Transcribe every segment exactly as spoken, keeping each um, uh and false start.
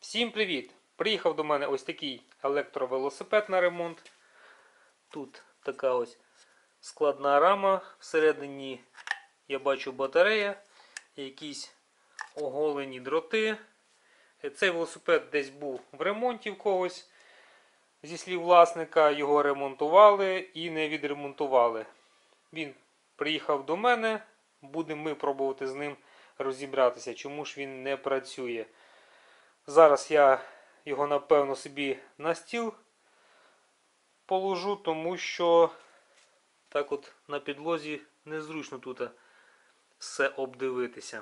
Всім привіт! Приїхав до мене ось такий електровелосипед на ремонт. Тут така ось складна рама. Всередині я бачу батарея, якісь оголені дроти. Цей велосипед десь був в ремонті в когось. Зі слів власника, його ремонтували і не відремонтували. Він приїхав до мене, будемо ми пробувати з ним розібратися, чому ж він не працює. Зараз я його, напевно, собі на стіл положу, тому що так от на підлозі незручно тут все обдивитися.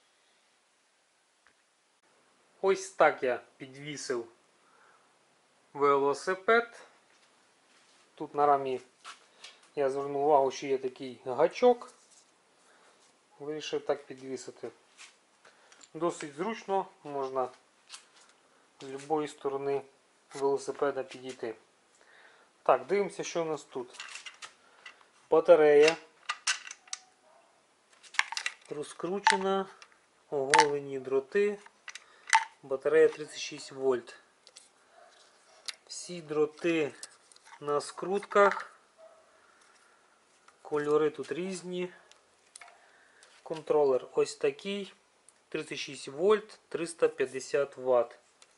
Ось так я підвісив велосипед. Тут на рамі я звернув увагу, що є такий гачок. Вирішив так підвісити. Досить зручно, можна з будь-якої сторони велосипеда підійти. Так, дивимося, що у нас тут. Батарея розкручена, оголені дроти. Батарея тридцять шість вольт. Всі дроти на скрутках. Кольори тут різні. Контролер ось такий. тридцять шість вольт, триста п'ятдесят ватт.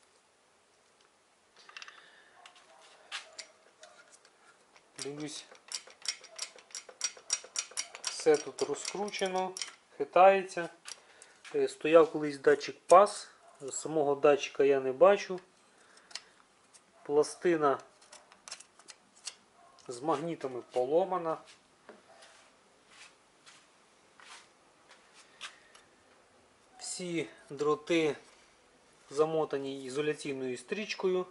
Дивлюсь, все тут розкручено, хитається. Стояв колись датчик пас, самого датчика я не бачу. Пластина з магнітами поломана. Всі дроти замотані ізоляційною стрічкою.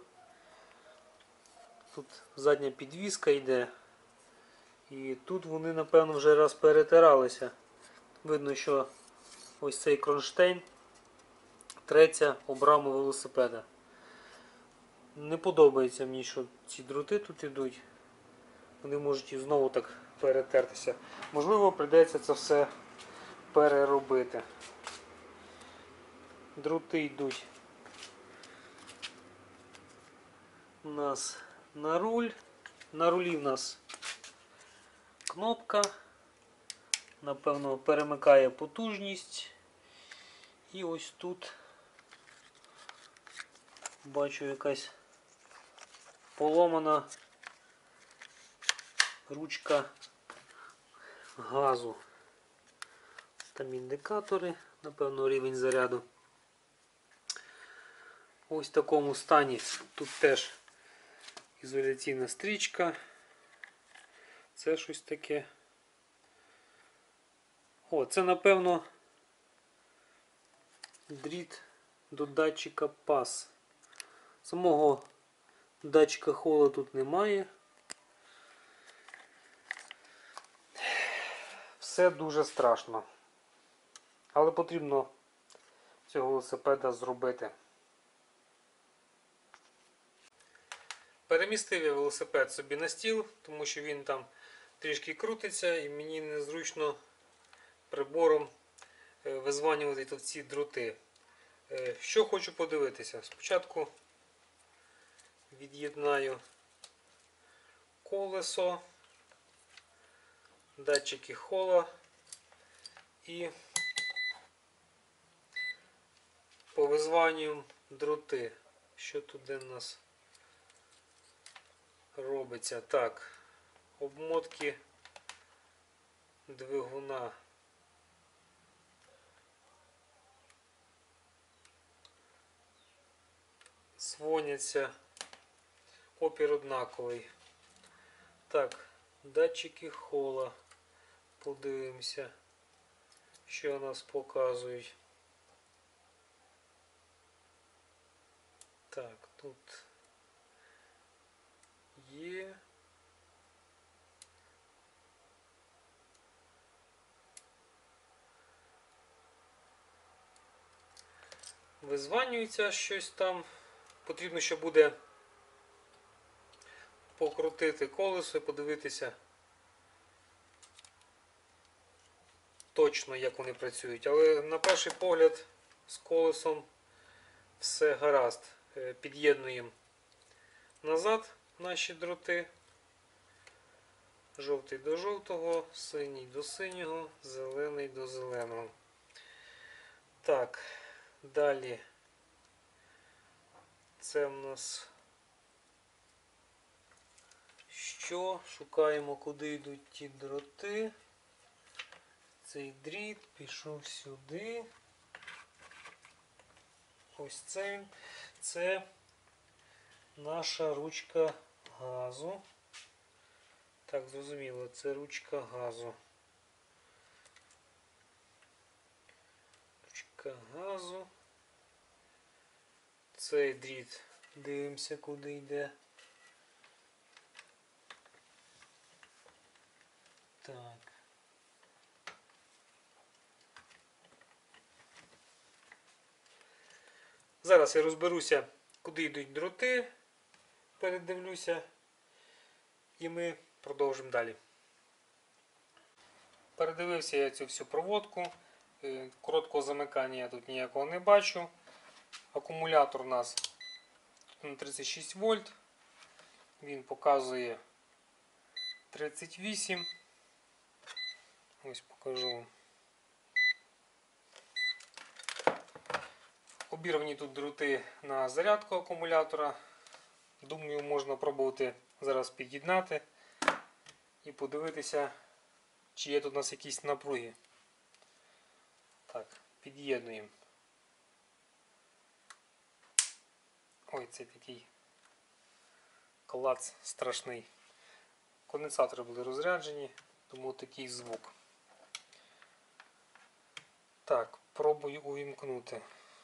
Тут задня підвіска йде. І тут вони, напевно, вже раз перетиралися. Видно, що ось цей кронштейн треться об раму велосипеда. Не подобається мені, що ці дроти тут йдуть. Вони можуть і знову так перетертися. Можливо, прийдеться це все переробити. Дроти йдуть у нас на руль. На рулі в нас кнопка. Напевно, перемикає потужність. І ось тут бачу якась поломана ручка газу. Там індикатори, напевно, рівень заряду. Ось в такому стані. Тут теж ізоляційна стрічка. Це щось таке. О, це, напевно, дріт до датчика пас. Самого датчика хола тут немає. Все дуже страшно. Але потрібно цього велосипеда зробити. Перемістив я велосипед собі на стіл, тому що він там трішки крутиться і мені незручно прибором визванювати тут ці дроти. Що хочу подивитися? Спочатку від'єднаю колесо, датчики хола і повизванюємо дроти. Що тут у нас робиться? Так, обмотки двигуна. Дзвоняться, опір однаковий. Так, датчики хола. Подивимося, що нас показують. Так, тут є. Визванюється щось там. Потрібно, що буде покрутити колесо і подивитися точно, як вони працюють. Але на перший погляд з колесом Все гаразд. Під'єднуємо назад наші дроти. Жовтий до жовтого, синій до синього, зелений до зеленого. Так, далі це в нас що? Шукаємо, куди йдуть ті дроти. Цей дріт пішов сюди. Ось це він. Це наша ручка газу. Так, зрозуміло, це ручка газу. Ручка газу. Цей дріт. Дивимося, куди йде. Так. Зараз я розберуся, куди йдуть дроти. Передивлюся. І ми продовжимо далі. Передивився я цю всю проводку. Короткого замикання я тут ніякого не бачу. Акумулятор у нас на тридцять шість вольт. Він показує тридцять вісім. Ось покажу. Обірвані тут дроти на зарядку акумулятора. Думаю, можна пробувати зараз під'єднати і подивитися, чи є тут у нас якісь напруги. Так, під'єднуємо. Ой, це такий клац страшний. Конденсатори були розряджені, тому такий звук. Так, пробую увімкнути.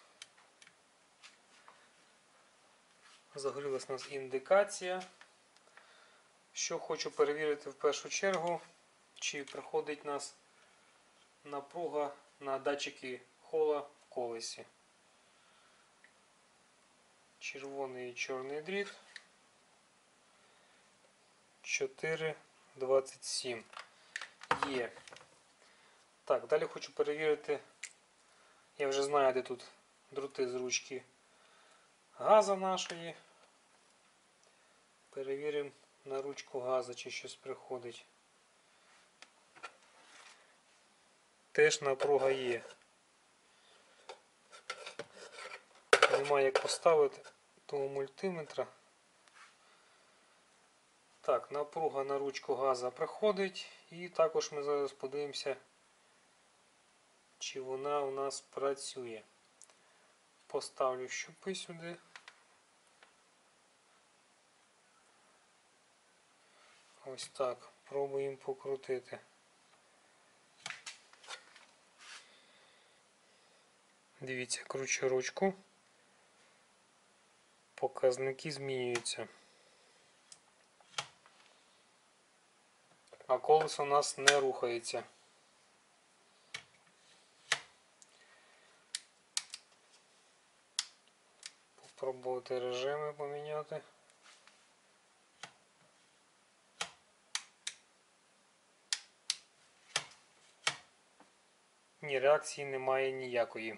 Загорілась у нас індикація. Що хочу перевірити в першу чергу, чи приходить у нас напруга на датчики хола в колесі. Червоний і чорний дріт. чотири двадцять сім. Є. Так, далі хочу перевірити. Я вже знаю, де тут дроти з ручки газа нашої. Перевіримо на ручку газа, чи щось приходить. Теж напруга є. Немає як поставити того мультиметра. Так, напруга на ручку газа приходить. І також ми зараз подивимося, чи вона у нас працює. Поставлю щупи сюди. Ось так. Пробуємо покрутити. Дивіться, кручу ручку. Показники змінюються. А колесо у нас не рухається. Попробувати режими поміняти. Ні, реакції немає ніякої.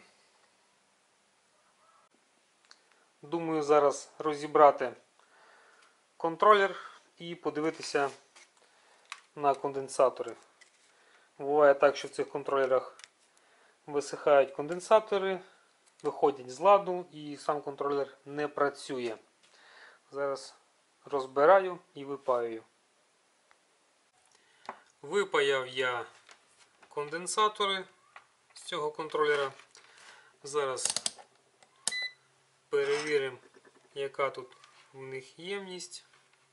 Думаю, зараз розібрати контролер і подивитися на конденсатори. Буває так, що в цих контролерах висихають конденсатори, виходять з ладу і сам контролер не працює. Зараз розбираю і випаюю. Випаяв я конденсатори з цього контролера. Зараз перевіримо, яка тут в них ємність.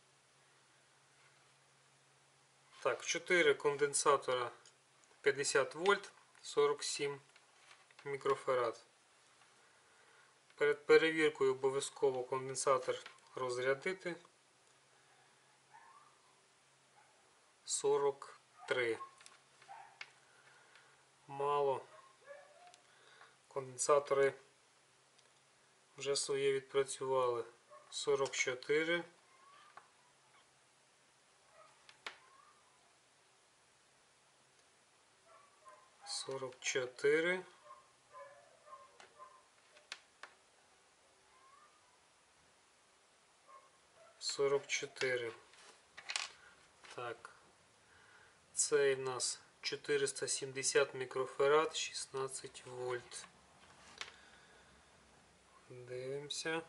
Так, чотири конденсатора п'ятдесят вольт, сорок сім мікрофарад. Перед перевіркою обов'язково конденсатор розрядити. сорок три. Мало. Конденсатори вже своє відпрацювали. сорок чотири. сорок чотири. сорок чотири. Так. Цей в нас чотириста сімдесят мікрофарад, шістнадцять вольт. Дивимося.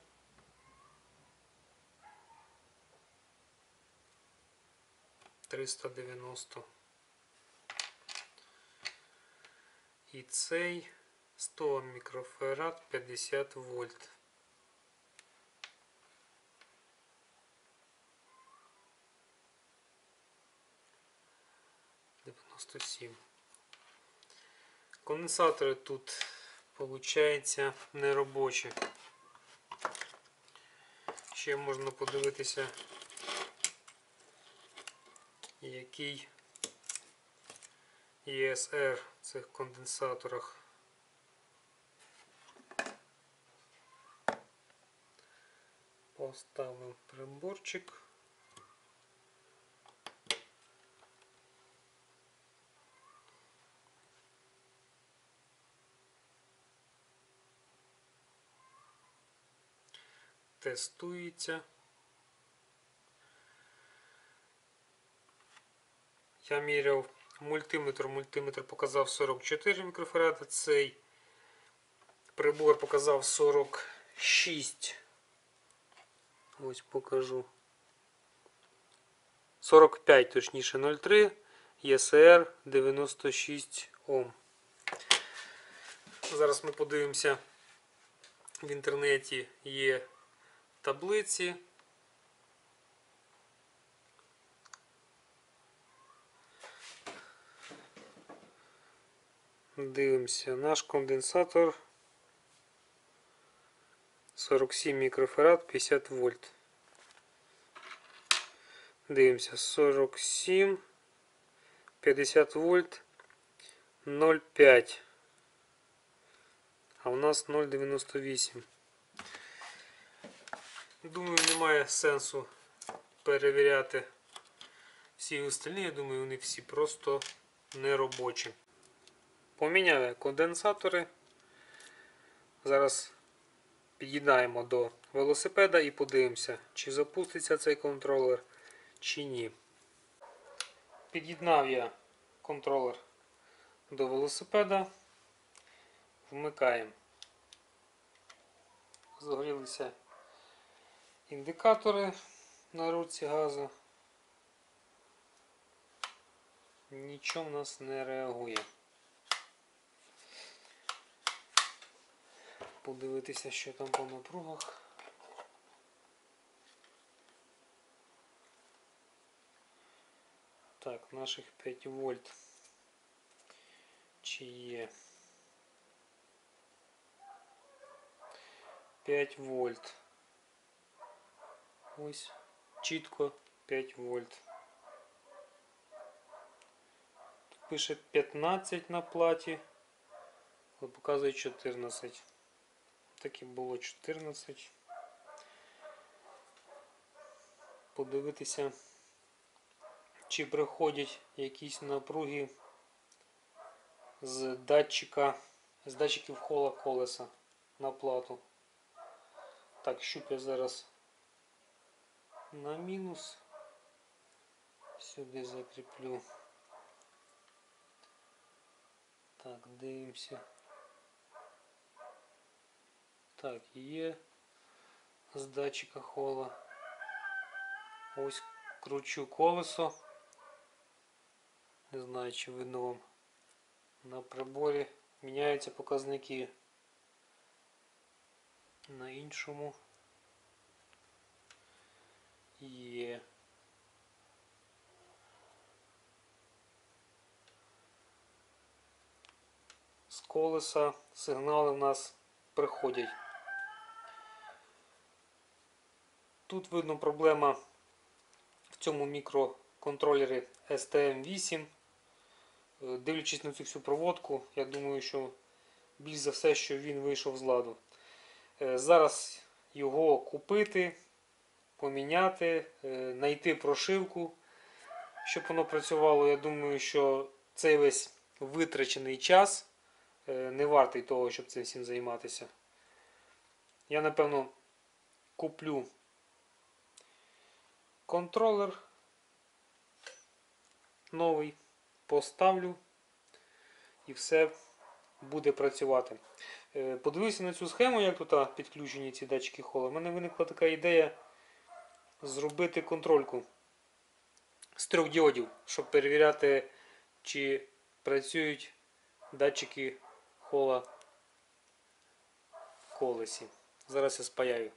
триста дев'яносто. І цей сто мікрофарад, п'ятдесят вольт. дев'яносто сім. Конденсатори тут, виходить, неробочі. Ще можна подивитися, який і ес ар в цих конденсаторах. Поставимо приборчик. Тестується. Я міряв мультиметр, мультиметр показав сорок чотири мікрофарада, цей прибор показав сорок шість. Ось покажу. сорок п'ять, точніше, нуль три, і ес ар дев'яносто шість Ом. Зараз ми подивимося, в інтернеті є таблиці. Дивимося, наш конденсатор сорок сім мікрофарад, п'ятдесят вольт. Дивимося, сорок сім, п'ятдесят вольт, нуль п'ять. А у нас нуль дев'яносто вісім. Думаю, немає сенсу перевіряти всі остальні. Я думаю, вони всі просто неробочі. Поміняли конденсатори. Зараз під'єднаємо до велосипеда і подивимося, чи запуститься цей контролер, чи ні. Під'єднав я контролер до велосипеда. Вмикаємо. Загорілися індикатори на ручці газу. Нічого в нас не реагує. Подивитися, що там по напругах. Так, наших п'ять вольт. Чи є? п'ять вольт. Ось, чітко п'ять вольт. Тут пише п'ятнадцять на платі, але показує чотирнадцять. Так і було чотирнадцять. Подивитися, чи приходять якісь напруги з датчика, з датчиків хола колеса на плату. Так, щуп я зараз на мінус. Сюди закріплю. Так, дивимося. Так, є з датчика хола. Ось кручу колесо. Не знаю, чи видно вам на приборі. Міняються показники. На іншому є. З колеса сигнали в нас приходять. Тут видно проблема в цьому мікроконтролері ес те ем вісім. Дивлячись на цю всю проводку, я думаю, що більш за все, що він вийшов з ладу. Зараз його купити, поміняти, знайти прошивку, щоб воно працювало. Я думаю, що цей весь витрачений час не вартий того, щоб цим всім займатися. Я, напевно, куплю контролер новий, поставлю і все буде працювати. Подивився на цю схему, як тут підключені ці датчики хола. У мене виникла така ідея зробити контрольку з трьох діодів, щоб перевіряти, чи працюють датчики хола в колесі. Зараз я спаяю.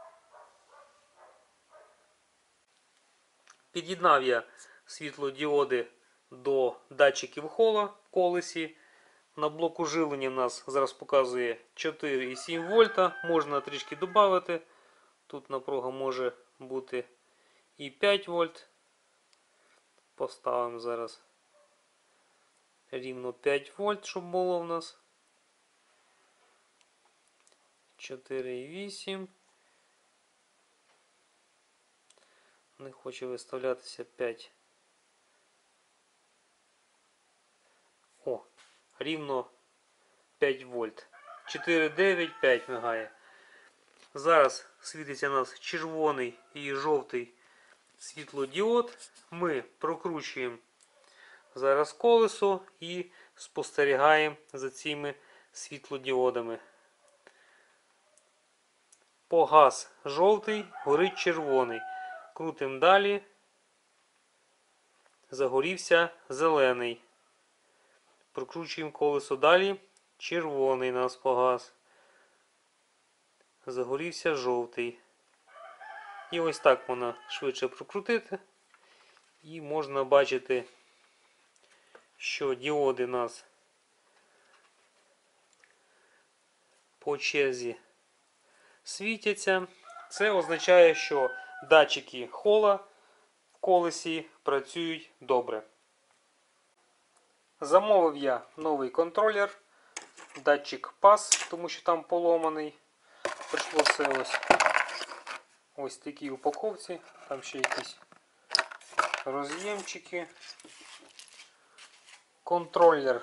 Під'єднав я світлодіоди до датчиків хола в колесі. На блоку живлення в нас зараз показує чотири і сім вольта. Можна трішки додати. Тут напруга може бути і п'ять вольт. Поставимо зараз рівно п'ять вольт, щоб було в нас. чотири і вісім. Не хоче виставлятися п'ять. О, рівно п'ять вольт. чотири, дев'ять, п'ять мигає. Зараз світиться у нас червоний і жовтий світлодіод. Ми прокручуємо зараз колесо і спостерігаємо за цими світлодіодами. Погас жовтий, горить червоний. Крутимо далі. Загорівся зелений. Прокручуємо колесо далі. Червоний нас погас. Загорівся жовтий. І ось так можна швидше прокрутити. І можна бачити, що діоди у нас по черзі світяться. Це означає, що датчики хола в колесі працюють добре. Замовив я новий контролер, датчик пас, тому що там поломаний. Прийшло все ось ось такі упаковці, там ще якісь роз'ємчики. Контролер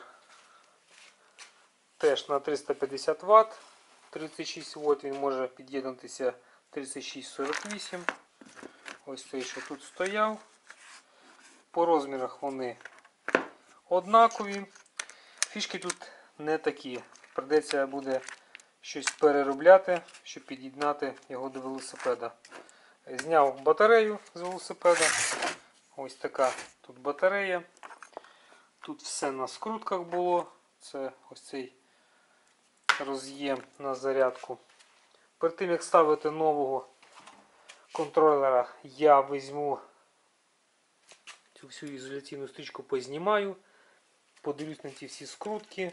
теж на триста п'ятдесят ватт, тридцять шість вольт, він може під'єднатися тридцять шість сорок вісім. Ось цей, що тут стояв. По розмірах вони однакові. Фішки тут не такі. Придеться буде щось переробляти, щоб під'єднати його до велосипеда. Зняв батарею з велосипеда. Ось така тут батарея. Тут все на скрутках було. Це ось цей роз'єм на зарядку. Перед тим як ставити нового контролера, я візьму цю всю ізоляційну стрічку, познімаю, подивлюсь на ці всі скрутки.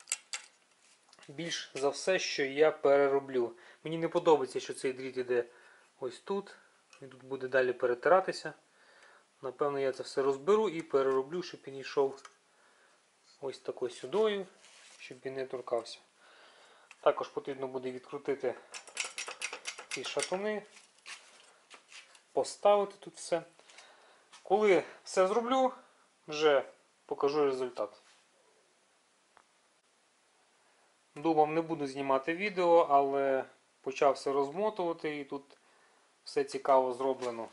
Більш за все, що я перероблю. Мені не подобається, що цей дріт іде ось тут. Він тут буде далі перетиратися. Напевно, я це все розберу і перероблю, щоб він йшов ось такою сюдою, щоб він не торкався. Також потрібно буде відкрутити ці шатуни, поставити тут все. Коли все зроблю, вже покажу результат. Думав, не буду знімати відео, але почав все розмотувати і тут все цікаво зроблено.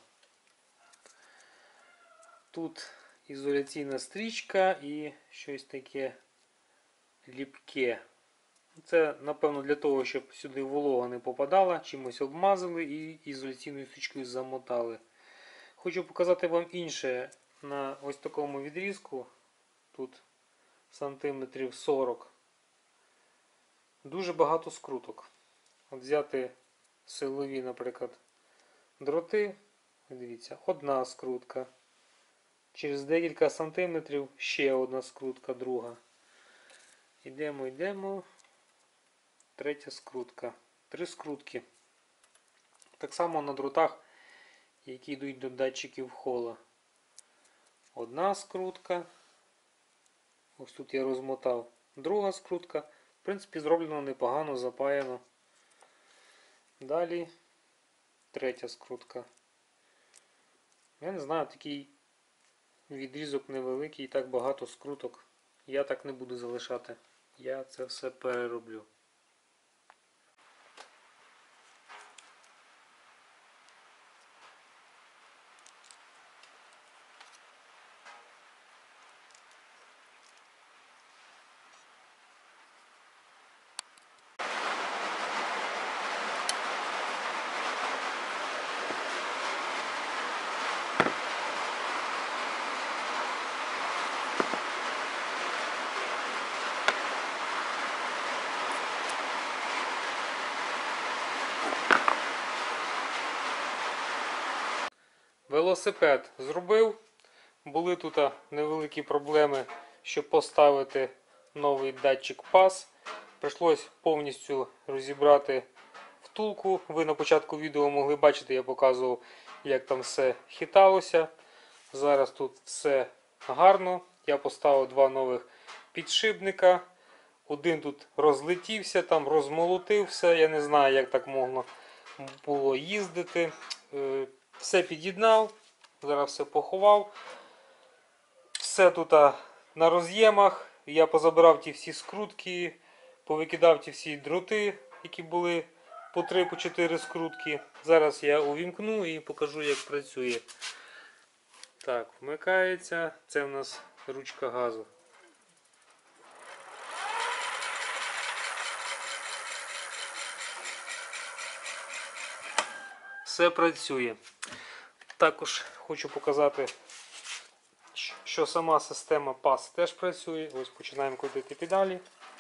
Тут ізоляційна стрічка і щось таке ліпке. Це, напевно, для того, щоб сюди волога не попадала, чимось обмазали і ізоляційною стрічкою замотали. Хочу показати вам інше. На ось такому відрізку, тут сантиметрів сорок, дуже багато скруток. От взяти силові, наприклад, дроти, дивіться, одна скрутка. Через декілька сантиметрів ще одна скрутка, друга. Йдемо, йдемо. Третя скрутка. Три скрутки. Так само на дротах, які йдуть до датчиків хола. Одна скрутка. Ось тут я розмотав. Друга скрутка. В принципі, зроблено непогано, запаяно. Далі третя скрутка. Я не знаю, такий відрізок невеликий і так багато скруток. Я так не буду залишати. Я це все перероблю. Велосипед зробив. Були тут невеликі проблеми, щоб поставити новий датчик пас. Прийшлось повністю розібрати втулку. Ви на початку відео могли бачити, я показував, як там все хиталося. Зараз тут все гарно. Я поставив два нових підшипника. Один тут розлетівся, там розмолотив все. Я не знаю, як так можна було їздити. Все під'єднав, зараз все поховав. Все тут на роз'ємах. Я позабирав ті всі скрутки, повикидав ті всі дроти, які були по три-чотири скрутки. Зараз я увімкну і покажу, як працює. Так, вмикається. Це в нас ручка газу. Все працює. Також хочу показати, що сама система пас теж працює. Ось починаємо крутити педалі.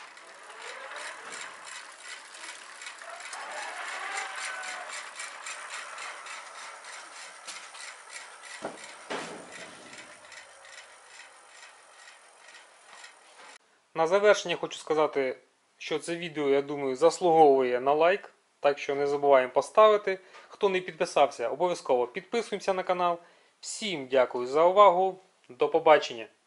На завершення хочу сказати, що це відео, я думаю, заслуговує на лайк. Так що не забуваємо поставити. Хто не підписався, обов'язково підписуємося на канал. Всім дякую за увагу. До побачення.